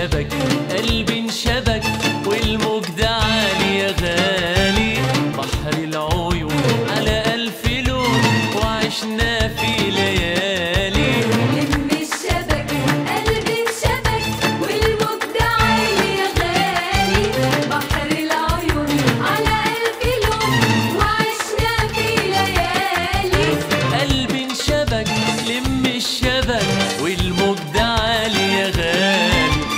انشبك قلبي انشبك والموج ده عالي يا غالي، بحر العيون على ألف لون وعشنا في ليالي. لمي الشبك قلبي انشبك والموج ده عالي يا غالي، بحر العيون على ألف لون وعشنا في ليالي. قلبي انشبك لمي الشبك والموج ده عالي يا غالي.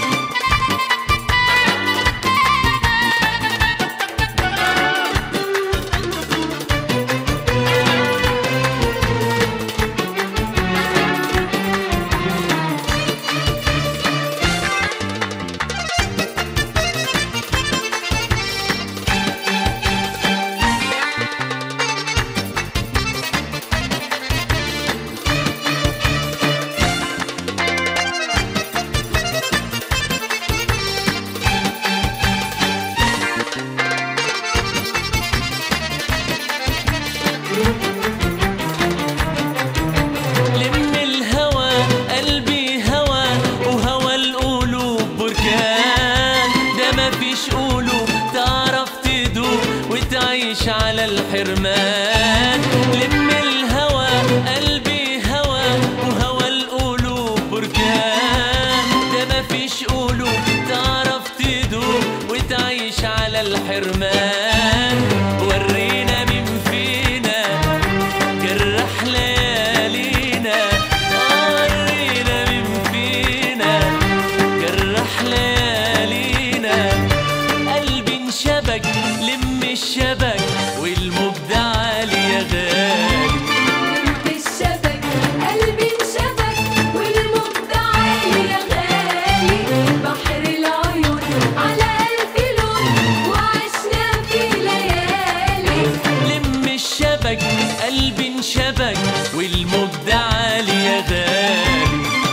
لم الهوى قلبي هوى وهوى القلوب بركان، ده مفيش قلوب تعرف تدوب وتعيش على الحرمان. لم الهوى قلبي هوى وهوى القلوب بركان، ده مفيش قلوب تعرف تدوب وتعيش على الحرمان. ورينا مين فينا جرح ليالينا، ورينا مين فينا جرح ليالينا. قلبي انشبك لم الشبك والموج ده عالي يا غالي. لمي الشبك قلبي انشبك والموج ده عالي يا غالي، بحر العيون على ألف لون وعشنا في ليالي. لم الشبك قلبي انشبك والموج ده عالي يا غالي.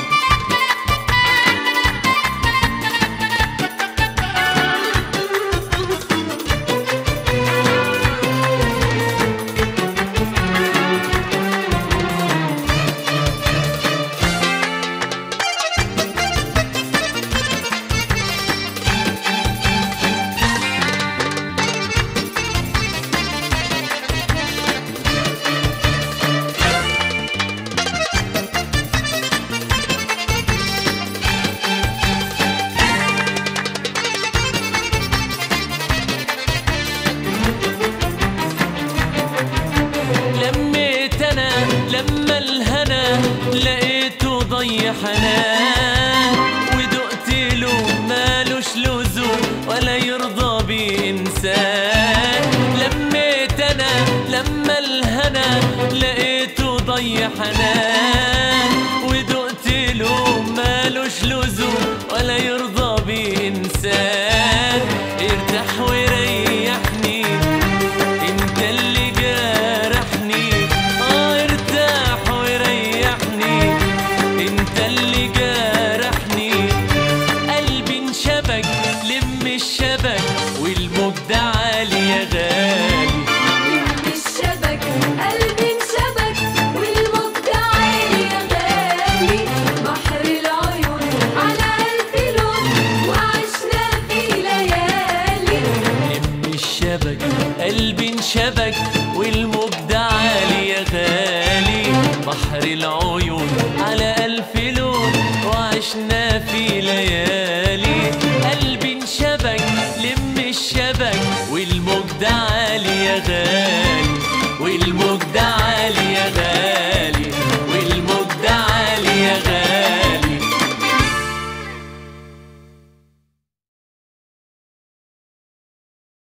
لميت انا لما الهنا لقيته ضي حنان، ودقت له مالوش لزوم ولا يرضى بإنسان. لميت انا لما الهنا لقيته ضي حنان، ودقت له مالوش لزوم ولا يرضى بإنسان. ارتاح وريحني انت اللي جارحني، ارتاح وريحني انت اللي جارحني. قلبي انشبك لم الشبك والموج ده عالي يا غالي. لمي الشبك قلبي انشبك والموج ده عالي يا غالي، بحر العيون على ألف لون وعشنا في ليالي. لم الشبك قلبي انشبك والموج ده عالي يا غالي، بحر العيون على ألف لون وعشنا في ليالي. قلبي انشبك لم الشبك والموج ده عالي يا غالي، والموج